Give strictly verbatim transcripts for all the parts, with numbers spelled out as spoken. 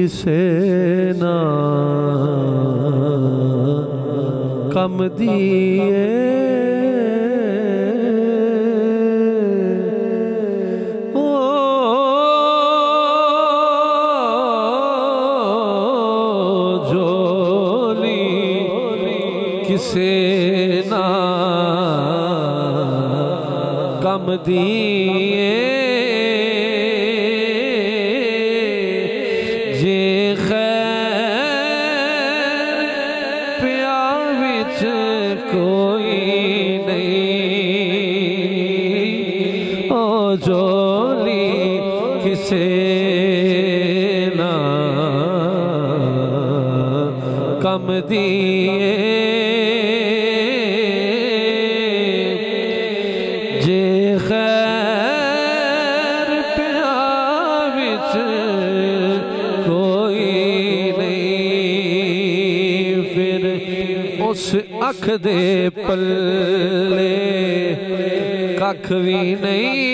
किसे ना कम दिए ओ जोली किसे ना कम दिए कम दिए जे खैर प्या विच कोई नहीं फिर उस अख दे पल्ले कख भी नहीं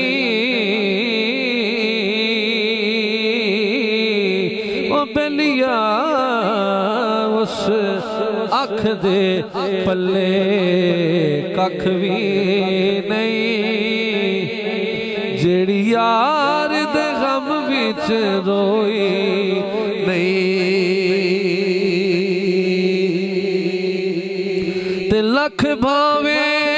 ओ बेलिया उस अख दे पल्ले कख भी नहीं जेड़ी यार दे गम विच रोई नहीं ते लख भावे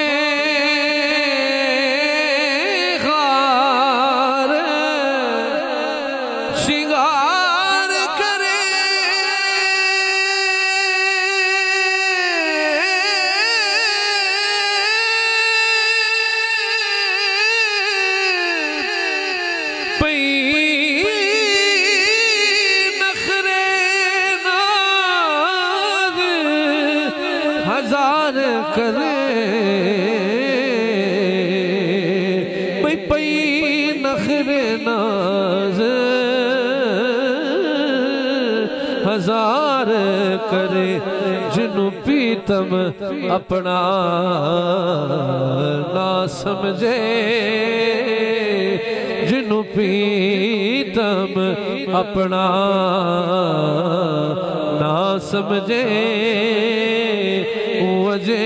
हजार करे पई पई नखरे नाज हजार करे जिन्हों पीतम अपना ना समझे जिन्हों पीतम अपना ना समझे वजे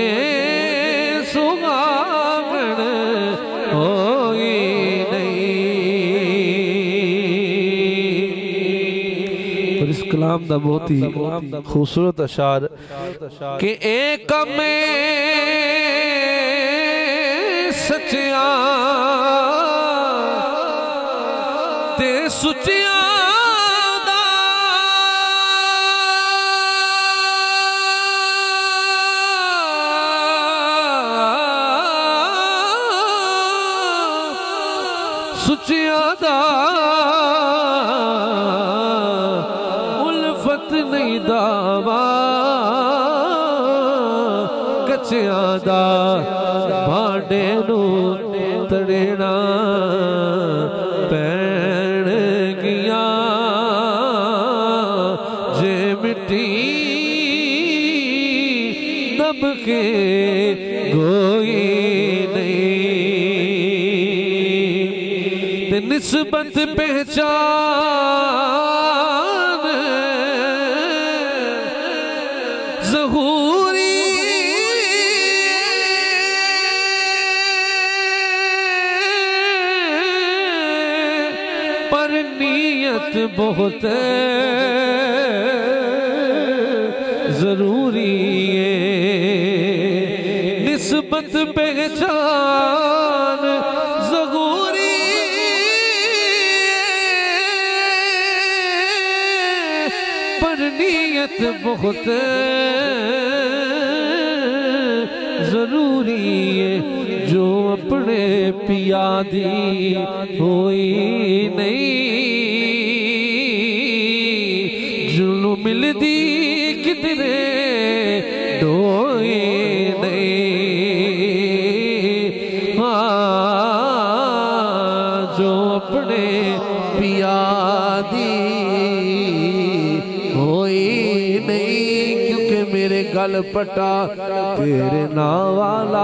सुहागण होई नहीं। और इस कलाम दा बहुत ही खूबसूरत अशार कि एक में सच्चिया ते सुचिया सुचिया दा उल्फत नहीं दावा कच्चिया दा भांडे नू तड़ेना पैण गिया जे मिट्टी दब के गोई निस्बत पहचान ज़हूरी पर नीयत बहुत ज़रूरी है निस्बत पहचान नीयत बहुत जरूरी है जो अपने पिया दी होई नहीं जुनू मिलदी कितने डोई नहीं हाँ जो अपने पिया दी मेरे गल पटा तेरे ना वाला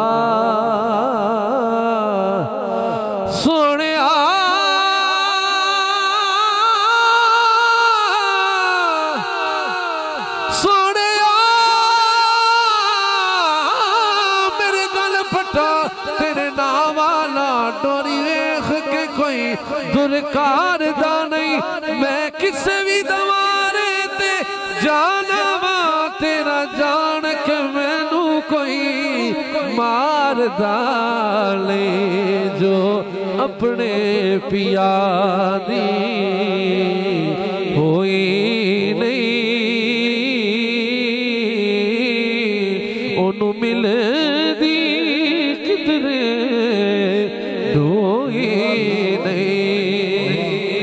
सोने तेरे नाम वाला डोरी वेख के कोई दुरकार दा नहीं। मैं किसे भी दवारे ते जाना वा तेरा जान के मैनू कोई मार डाले जो अपने पिया दी होई नहीं ओनू मिलदी किधरे ढोई नहीं।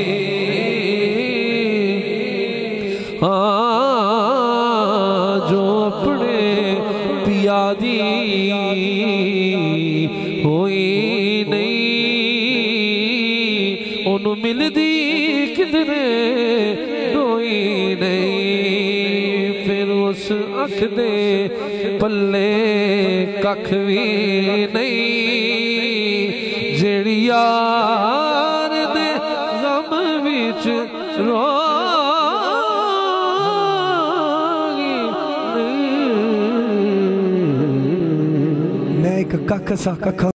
हाँ जो अपने पिया दी होई नहीं ओनू मिलदी किधरे ढोई नहीं। फिर उस अख दे पल्ले कख भी नहीं जेड़ी यार दे गम विच रोगी नहीं। मैं एक कख सा कख